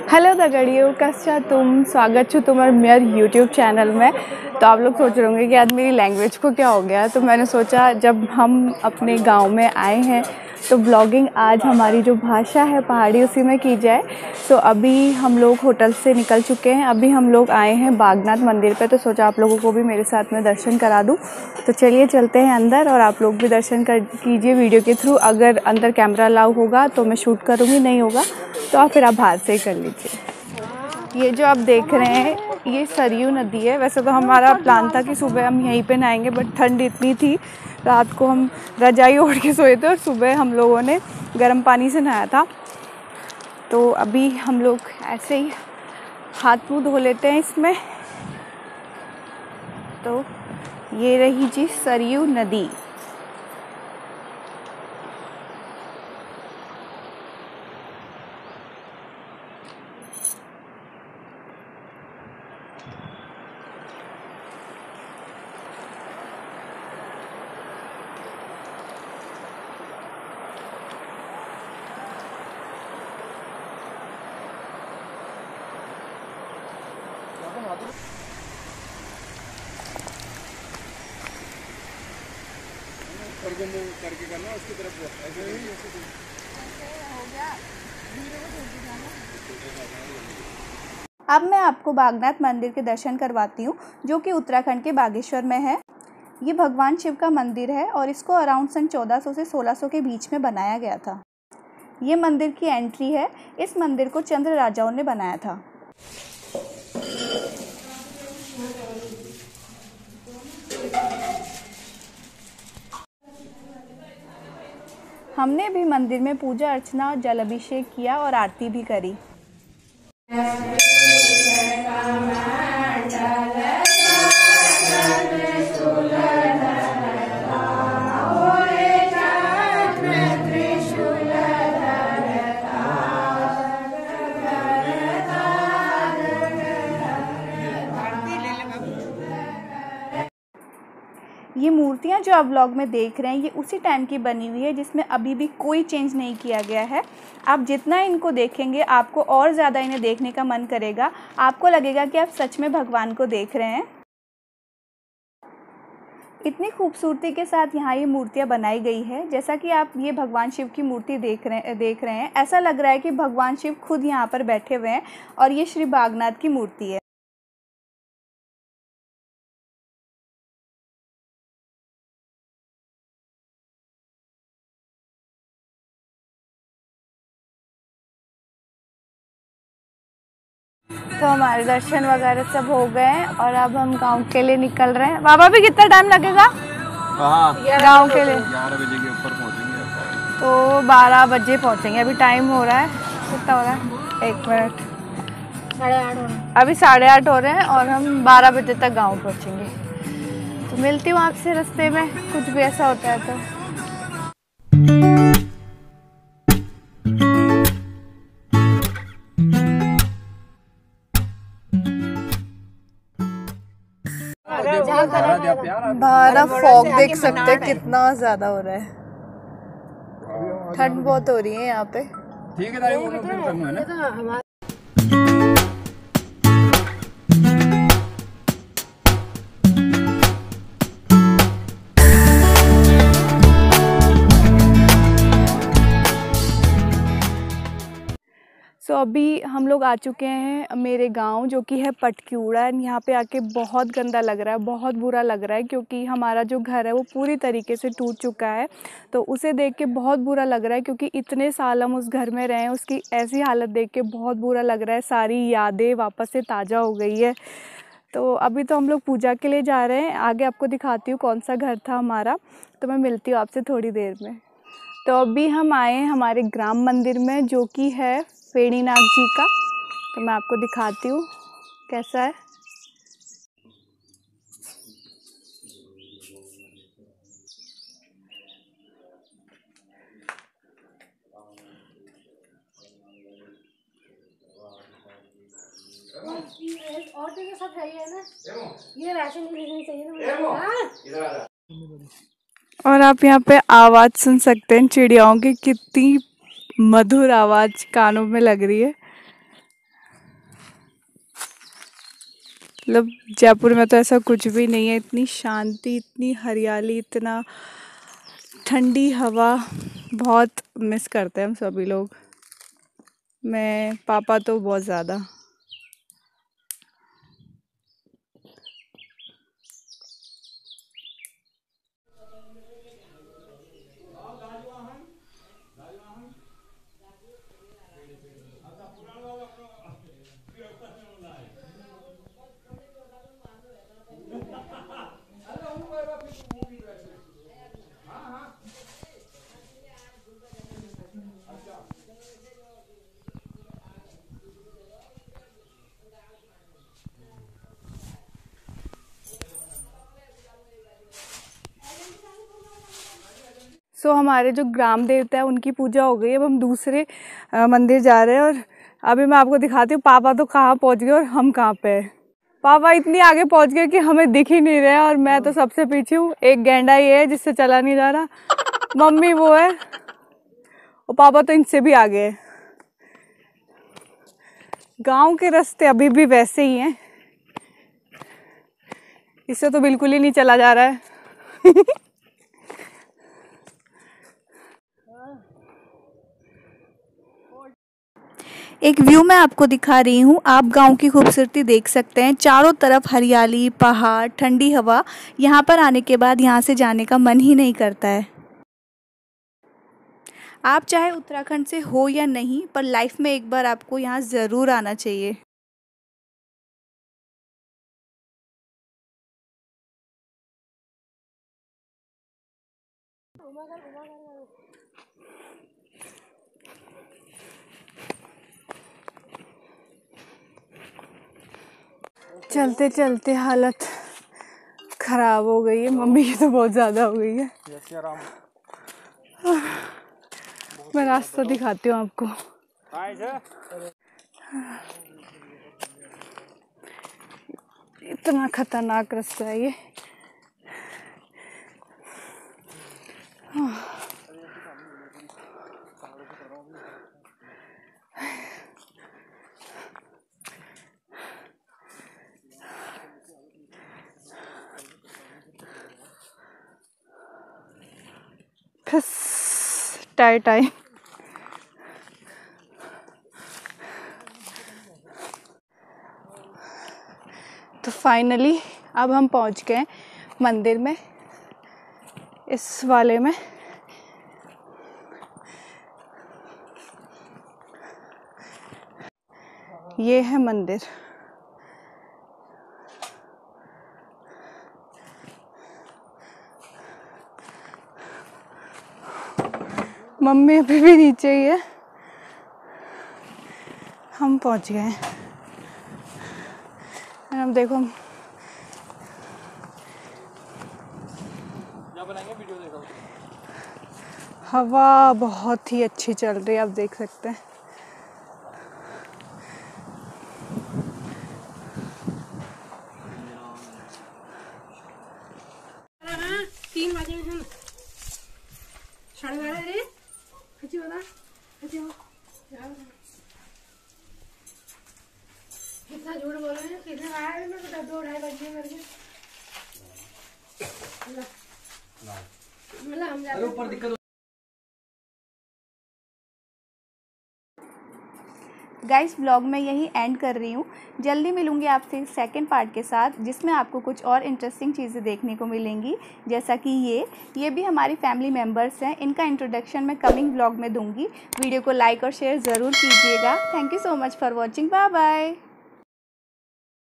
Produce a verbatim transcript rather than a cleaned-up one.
Hello दगड़ियों, कैसा तुम? स्वागत छो तुम्हारे मेरे यूट्यूब चैनल में। तो आप लोग सोच रहे होंगे कि आज मेरी लैंग्वेज को क्या हो गया। तो मैंने सोचा जब हम अपने गांव में आए हैं तो ब्लॉगिंग आज हमारी जो भाषा है पहाड़ी उसी में की जाए। तो अभी हम लोग होटल से निकल चुके हैं, अभी हम लोग आए हैं बागनाथ मंदिर पे। तो सोचा आप लोगों को भी मेरे साथ में दर्शन करा दूं। तो चलिए चलते हैं अंदर और आप लोग भी दर्शन कर कीजिए वीडियो के थ्रू। अगर अंदर कैमरा अलाउ होगा तो मैं शूट करूँगी, नहीं होगा तो आप फिर आप बाहर से ही कर लीजिए। ये जो आप देख रहे हैं ये सरयू नदी है। वैसे तो हमारा प्लान था कि सुबह हम यहीं पे नहाएंगे, बट ठंड इतनी थी रात को हम रजाई ओढ़ के सोए थे और सुबह हम लोगों ने गर्म पानी से नहाया था। तो अभी हम लोग ऐसे ही हाथ मुँह धो लेते हैं इसमें। तो ये रही जी सरयू नदी। करके करना उसकी तरफ ऐसे नहीं हो गया। अब मैं आपको बागनाथ मंदिर के दर्शन करवाती हूँ, जो कि उत्तराखंड के बागेश्वर में है। ये भगवान शिव का मंदिर है और इसको अराउंड सन चौदह सौ से सोलह सौ के बीच में बनाया गया था। ये मंदिर की एंट्री है। इस मंदिर को चंद्र राजाओं ने बनाया था। हमने भी मंदिर में पूजा अर्चना, जल अभिषेक किया और आरती भी करी। ये मूर्तियाँ जो आप ब्लॉग में देख रहे हैं ये उसी टाइम की बनी हुई है, जिसमें अभी भी कोई चेंज नहीं किया गया है। आप जितना इनको देखेंगे आपको और ज़्यादा इन्हें देखने का मन करेगा। आपको लगेगा कि आप सच में भगवान को देख रहे हैं। इतनी खूबसूरती के साथ यहाँ ये मूर्तियाँ बनाई गई है। जैसा कि आप ये भगवान शिव की मूर्ति देख रहे देख रहे हैं, ऐसा लग रहा है कि भगवान शिव खुद यहाँ पर बैठे हुए हैं और ये श्री बागनाथ की मूर्ति है। तो हमारे दर्शन वगैरह सब हो गए हैं और अब हम गांव के लिए निकल रहे हैं। बाबा भी कितना टाइम लगेगा गांव के लिए? ग्यारह बजे के ऊपर पहुंचेंगे। तो बारह बजे पहुंचेंगे। अभी टाइम हो रहा है, कितना हो रहा है? एक मिनट, साढ़े आठ हो रहे हैं। अभी साढ़े आठ हो रहे हैं और हम बारह बजे तक गांव पहुंचेंगे। तो मिलती हूँ आपसे रास्ते में, कुछ भी ऐसा होता है तो। बाहर फॉग देख सकते हैं कितना ज्यादा हो रहा है। ठंड बहुत हो रही है यहाँ पे। ठीक है, वो लोग फिर करना है ना। सो so, अभी हम लोग आ चुके हैं मेरे गांव, जो कि है पटक्यूड़ा। यहाँ पे आके बहुत गंदा लग रहा है, बहुत बुरा लग रहा है, क्योंकि हमारा जो घर है वो पूरी तरीके से टूट चुका है। तो उसे देख के बहुत बुरा लग रहा है, क्योंकि इतने साल हम उस घर में रहे हैं, उसकी ऐसी हालत देख के बहुत बुरा लग रहा है। सारी यादें वापस से ताज़ा हो गई है। तो अभी तो हम लोग पूजा के लिए जा रहे हैं। आगे आपको दिखाती हूँ कौन सा घर था हमारा। तो मैं मिलती हूँ आपसे थोड़ी देर में। तो अभी हम आए हैं हमारे ग्राम मंदिर में, जो कि है फेड़ीनाग जी का। तो मैं आपको दिखाती हूँ कैसा है। और तो ये सब है ना, ये राशन नहीं चाहिए ना। और आप यहाँ पे आवाज़ सुन सकते हैं चिड़ियाओं की, कितनी मधुर आवाज़ कानों में लग रही है। मतलब जयपुर में तो ऐसा कुछ भी नहीं है, इतनी शांति, इतनी हरियाली, इतना ठंडी हवा, बहुत मिस करते हैं हम सभी लोग। मैं, पापा तो बहुत ज़्यादा। सो so, हमारे जो ग्राम देवता है उनकी पूजा हो गई। अब हम दूसरे आ, मंदिर जा रहे हैं और अभी मैं आपको दिखाती हूँ पापा तो कहाँ पहुँच गए और हम कहाँ पे हैं। पापा इतनी आगे पहुँच गए कि हमें दिख ही नहीं रहा और मैं तो सबसे पीछे हूँ। एक गैंडा ये है जिससे चला नहीं जा रहा, मम्मी वो है और पापा तो इनसे भी आगे है। गांव के रास्ते अभी भी वैसे ही हैं, इससे तो बिल्कुल ही नहीं चला जा रहा है। एक व्यू मैं आपको दिखा रही हूँ, आप गांव की खूबसूरती देख सकते हैं। चारों तरफ हरियाली, पहाड़, ठंडी हवा। यहाँ पर आने के बाद यहाँ से जाने का मन ही नहीं करता है। आप चाहे उत्तराखंड से हो या नहीं, पर लाइफ में एक बार आपको यहाँ ज़रूर आना चाहिए। चलते चलते हालत खराब हो गई है, मम्मी की तो बहुत ज़्यादा हो गई है। मैं रास्ता दिखाती हूँ आपको। इतना खतरनाक रास्ता है ये। टाइट टाइम तो फाइनली अब हम पहुंच गए मंदिर में, इस वाले में। ये है मंदिर। मम्मी अभी भी नीचे ही है। हम पहुंच गए हैं। अब देखो हम वीडियो देखो। हवा बहुत ही अच्छी चल रही है, आप देख सकते हैं। तीन बजे में साढ़े बारह रे अच्छी बता अच्छी हो कितना झूठ बोल रहे हैं। कितने आए मैं तो दो ढाई बजे करके मतलब हम जाते ऊपर दिक्कत। गाइस ब्लॉग में यही एंड कर रही हूँ। जल्दी मिलूंगी आपसे सेकंड पार्ट के साथ, जिसमें आपको कुछ और इंटरेस्टिंग चीज़ें देखने को मिलेंगी। जैसा कि ये ये भी हमारी फैमिली मेम्बर्स हैं। इनका इंट्रोडक्शन मैं कमिंग ब्लॉग में दूंगी। वीडियो को लाइक और शेयर ज़रूर कीजिएगा। Thank you so much for watching. Bye bye.